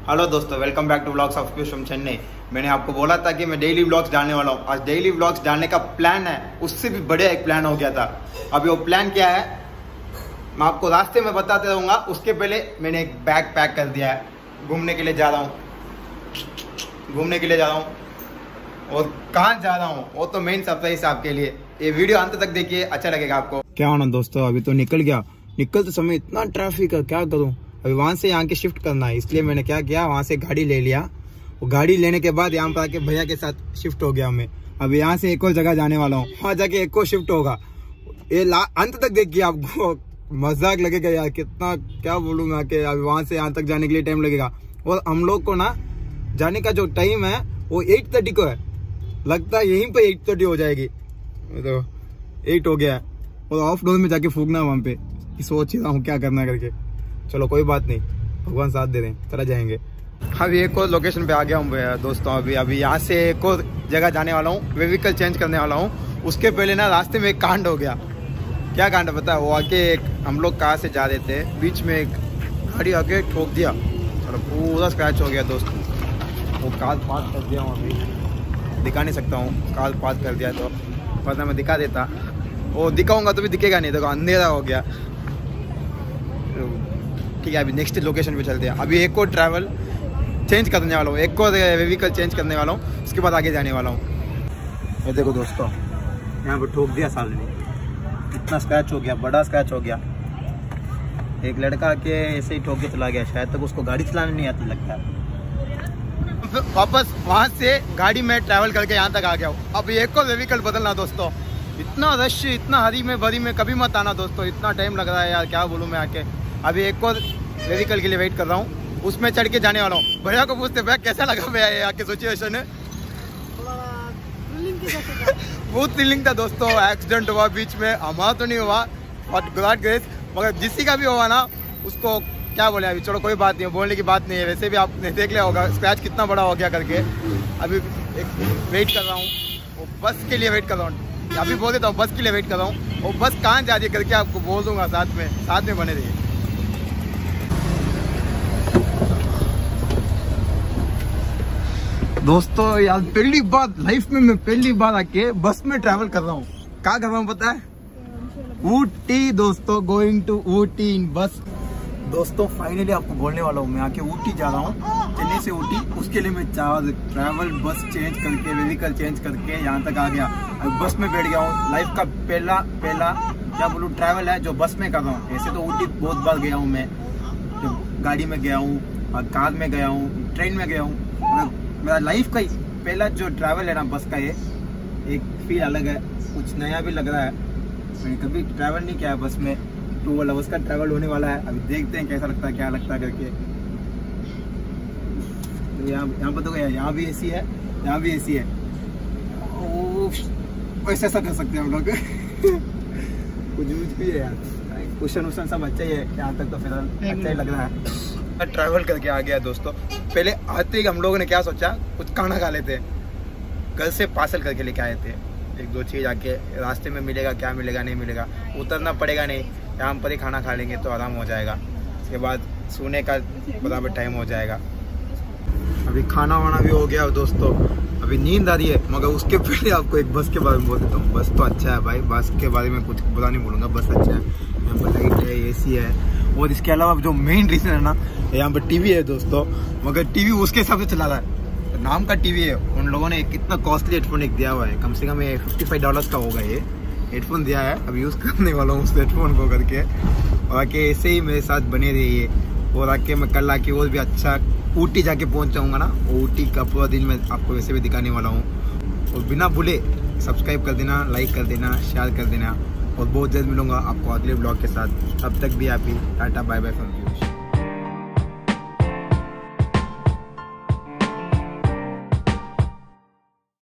Hello दोस्तों, welcome back to vlogs of from Chennai. मैंने आपको बोला था कि मैं डेली व्लॉग्स डालने वाला हूँ। आज डेली व्लॉग्स डालने का प्लान है, उससे भी बढ़िया एक प्लान हो गया था। अभी वो प्लान क्या है मैं आपको रास्ते में बताते रहूँगा। उसके पहले मैंने एक बैग पैक कर दिया है। घूमने के लिए जा रहा हूँ, और कहाँ जा रहा हूँ वो तो मेन सरप्राइज है आपके लिए। ये वीडियो अंत तक देखिए, अच्छा लगेगा आपको। क्या होना दोस्तों, अभी तो निकलते समय इतना ट्रैफिक है, क्या करूँ। अभी वहां से यहाँ के शिफ्ट करना है, इसलिए मैंने क्या किया, वहां से गाड़ी ले लिया। वो गाड़ी लेने के बाद यहाँ पर आके भैया के साथ शिफ्ट हो गया मैं। अभी यहाँ से एक और जगह जाने वाला हूँ, वहां जाके एक और शिफ्ट होगा। ये अंत तक देखिए, आपको मजाक लगेगा यार, कितना क्या बोलूंगा कि अभी वहां से यहाँ तक जाने के लिए टाइम लगेगा। और हम लोग को ना जाने का जो टाइम है वो 8:30 को है, लगता है यहीं पे 8:30 हो जाएगी। तो 8 हो गया है और ऑफ डोर में जाके फूकना वहां पे। सोच रहा हूँ क्या करना करके। चलो कोई बात नहीं, भगवान साथ दे दें, चला जाएंगे। अभी एक और लोकेशन पे आ गया हूँ दोस्तों। अभी यहाँ से एक और जगह जाने वाला हूँ, व्हीकल चेंज करने वाला हूँ। उसके पहले ना रास्ते में एक कांड हो गया। क्या कांड पता है? वो आके हम लोग कहाँ से जा रहे थे, बीच में एक गाड़ी आके ठोक दिया। चलो पूरा स्क्रैच हो गया दोस्तों। वो कार पास कर दिया हूँ, अभी दिखा नहीं सकता हूँ। कार पास कर दिया तो पता मैं दिखा देता, वो दिखाऊंगा तो भी दिखेगा नहीं, देखो अंधेरा हो गया। ठीक है, अभी नेक्स्ट लोकेशन पे चलते हैं। अभी एक और ट्रैवल चेंज करने वाला हूँ, एक और व्हीकल चेंज करने वाला हूँ, उसके बाद आगे जाने वाला हूँ। ये देखो दोस्तों, यहाँ पर ठोक दिया साल में, इतना स्क्रैच हो गया, बड़ा स्क्रैच हो गया। एक लड़का के ऐसे ही ठोक के चला गया, शायद तक उसको गाड़ी चलाने नहीं आती लगता है। वापस वहाँ से गाड़ी में ट्रैवल करके यहाँ तक आ गया हूँ। अब एक और व्हीकल बदलना दोस्तों। इतना रश, इतना हरी में भरी में कभी मत आना दोस्तों, इतना टाइम लग रहा है यार, क्या बोलूँ मैं आके। अभी एक और व्हीकल के लिए वेट कर रहा हूँ, उसमें चढ़ के जाने वाला हूँ। भैया को पूछते भैया कैसा लगा भैया ये आके सिचुएशन है? बहुत थ्रिलिंग था दोस्तों। एक्सीडेंट हुआ बीच में, हमारा तो नहीं हुआ और गॉड ग्रेस, मगर जिसी का भी हुआ ना उसको क्या बोले। अभी चलो कोई बात नहीं है, बोलने की बात नहीं है। वैसे भी आपने देख लिया होगा स्क्रैच कितना बड़ा हो गया करके। अभी एक वेट कर रहा हूँ, वो बस के लिए वेट कर रहा हूँ। अभी बोल देता हूँ बस के लिए वेट कर रहा हूँ। वो बस कहाँ जा रही है करके आपको बोल दूंगा, साथ में बने रहिए। दोस्तों यार पहली बार लाइफ में मैं पहली बार आके बस में ट्रैवल कर रहा हूँ। क्या कर रहा हूँ पता है? ऊटी दोस्तों, गोइंग टू ऊटी इन बस। दोस्तों फाइनली आपको बोलने वाला हूँ, मैं आके ऊटी जा रहा हूँ, चेन्नई से ऊटी। उसके लिए मैं ट्रैवल बस चेंज करके, व्हीकल चेंज करके यहाँ तक आ गया। अब बस में बैठ गया हूँ। लाइफ का पहला क्या बोलूँ ट्रैवल है जो बस में कर रहा हूँ। ऐसे तो ऊटी बहुत बार गया हूँ मैं, गाड़ी में गया हूँ, कार में गया हूँ, ट्रेन में गया हूँ। मेरा लाइफ का पहला जो ट्रैवल है ना बस का, ये एक फील अलग है, कुछ नया भी लग रहा है। मैंने कभी ट्रैवल नहीं किया है बस में। 12 आवर्स का ट्रैवल होने वाला है, अभी देखते हैं कैसा लगता है, क्या लगता है करके। तो यहाँ पर तो यहाँ भी एसी है, यहाँ भी एसी है। वैसे ऐसा कर सकते हैं हम लोग। कुछ भी है यार, क्वेश्चन सब अच्छा ही है। यहाँ तक तो फिर अच्छा ही लग रहा है। ट्रैवल करके आ गया दोस्तों। पहले आते ही हम लोगों ने क्या सोचा, कुछ खाना खा लेते। घर से पार्सल करके लेके आए थे, 1-2 चीज आके रास्ते में मिलेगा, क्या मिलेगा नहीं मिलेगा, उतरना पड़ेगा नहीं, यहाँ पर ही खाना खा लेंगे तो आराम हो जाएगा। उसके बाद सोने का बराबर टाइम हो जाएगा। अभी खाना वाना भी हो गया दोस्तों, अभी नींद आ रही है। मगर उसके पहले आपको एक बस के बारे में बोल देता हूँ। बस तो अच्छा है भाई, बस के बारे में कुछ बुरा नहीं बोलूँगा, बस अच्छा है। यहाँ पर लाइट है, AC है, और इसके अलावा जो मेन रीजन है ना, यहाँ पर टीवी है दोस्तों। मगर टीवी उसके हिसाब से चला रहा है, नाम का टीवी है। उन लोगों ने कितना कॉस्टली हेडफोन एक दिया हुआ है, कम से कम ये $55 का होगा। ये हेडफोन दिया है, अभी यूज़ करने वाला हूँ उस हेडफोन को करके। और आके ऐसे ही मेरे साथ बने रहिए। और आके मैं कल आके और भी अच्छा ऊटी जाके पहुँच जाऊँगा ना, ऊटी का पूरा दिन मैं आपको वैसे भी दिखाने वाला हूँ। और बिना भूले सब्सक्राइब कर देना, लाइक कर देना, शेयर कर देना। और बहुत जल्द मिलूंगा आपको अगले ब्लॉग के साथ। तब तक भी आप ही tata bye bye from Piyush.